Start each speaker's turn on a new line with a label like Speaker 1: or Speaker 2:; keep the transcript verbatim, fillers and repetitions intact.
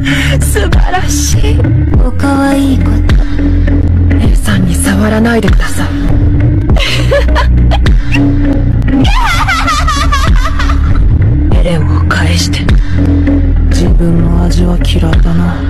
Speaker 1: 素晴らしい。
Speaker 2: おかわいいこと。
Speaker 1: 姉さんに触らないでください。エレンを返して。自分の味は嫌いだな。